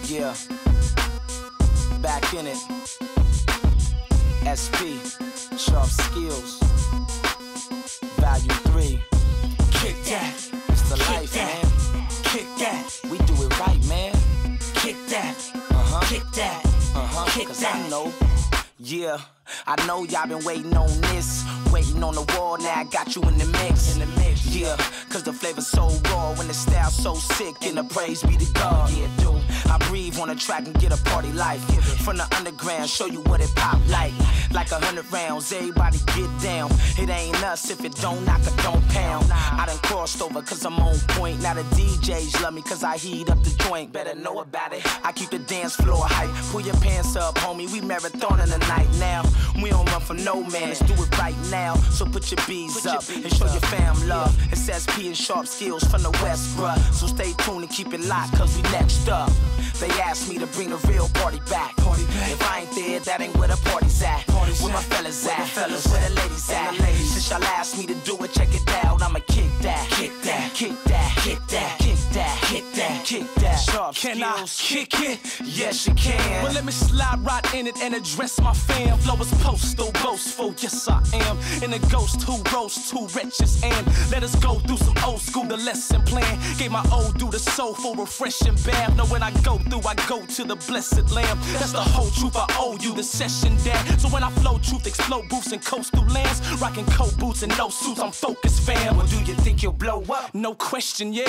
Yeah, back in it. SP, Sharp Skills, Volume 3. Kick that. It's the Kick life, that. man. Kick that. We do it right, man. Kick that. Kick that. Kick 'Cause that. I know. Yeah, I know y'all been waiting on this. Waiting on the wall, now I got you in the mix. Yeah, 'cause the flavor's so raw when the style's so sick and the praise be to God. Yeah, dude, I breathe on the track and get a party life. From the underground, show you what it pop like. Like 100 rounds, everybody get down. It ain't us if it don't knock or don't pound. I done crossed over 'cause I'm on point. Now the DJs love me 'cause I heat up the joint. Better know about it. I keep the dance floor hype. Pull your pants up, homie, we marathoning the night now. We don't run from no man, let's do it right now. So put your B's up and show your fam love. It's SP and Sharp Skills from the West, bruh. So stay tuned and keep it locked 'cause we next up. They asked me to bring the real party back. If I ain't there, that ain't where the party's at. Where my fellas at? Where the ladies at? Since y'all asked me to do it, check it out. I'ma kick that, kick that, kick that, kick that, kick that, kick that, kick that. Sharp Can I kick it? Yes, you can. Well, let me slide right in it and address my fam. Flow is postal, boastful, yes I am. And a ghost who rose to riches. And let us go through some old school, the lesson plan. Gave my old dude a soulful, refreshing bath. Know when I go through, I go to the blessed lamb. That's the whole truth, I owe you the session, dad. So when I flow truth, explode booths and coastal lands. Rocking coat boots and no suits, I'm focused, fam. Well, do you think you'll blow up? No question, yeah.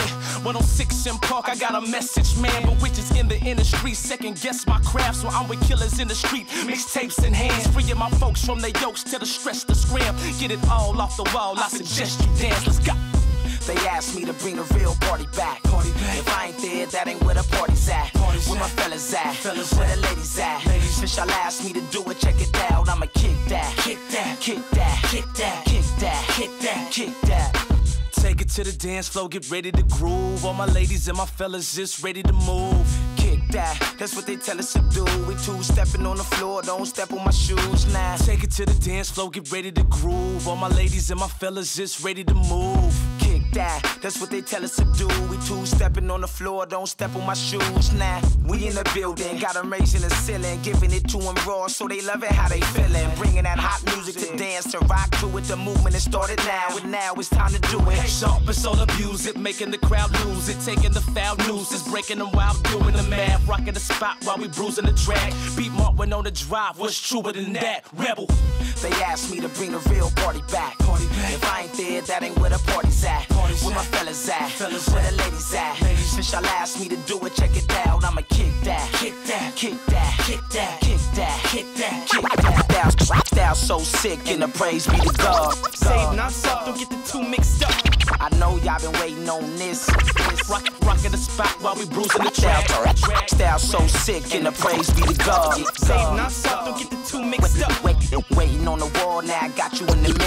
106 in Park, I got a message, man. But witches in the industry second guess my craft, so I'm with killers in the street. Mixtapes in hands, freeing my folks from their yokes to the stress, the scram. Get it all off the wall, I suggest you dance. Let's go. They asked me to bring the real party back. If I ain't there, that ain't where the party's at. Where my fellas at? Where the ladies at? Since y'all asked me to do it, check it out. I'ma kick that, kick that, kick that, kick that, kick that, kick that, kick that. Take it to the dance floor, get ready to groove. All my ladies and my fellas just ready to move. Kick that, that's what they tell us to do. We two-stepping on the floor, don't step on my shoes now. Take it to the dance floor, get ready to groove. All my ladies and my fellas just ready to move. Kick that, that's what they tell us to do. We two-stepping on the floor, don't step on my shoes now. We in the building, got them raising the ceiling, giving it to them raw, so they love it how they feeling. Bringing that hot music to dance, to rock to it. The movement has started now, and now it's time to do it. Sharp and soul abuse it, making the crowd lose it. Taking the foul news, is breaking them while doing the math. Rocking the spot while we bruising the track. Beat Mark when on the drive, what's truer than that? Rebel. They asked me to bring the real party back. If I ain't there, that ain't where the party's at. Where my fellas at? Where the ladies at? Since y'all asked me to do it, check it out. I'ma kick that, kick that, kick that, kick that, kick that, kick that, kick that. Style so sick and the praise be to God. Save not soft, don't get the two mixed up. I know y'all been waiting on this. Rocking the spot while we bruising the track. Style so sick and the praise be to God. Save not soft, don't get the two mixed up. Waiting on the wall, now I got you in the mix.